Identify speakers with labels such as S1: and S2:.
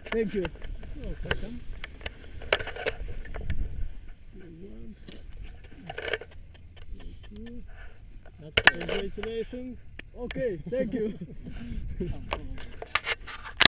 S1: Thank you.
S2: You're welcome. That's the congratulations.
S1: Okay, thank you.
S2: Come forward.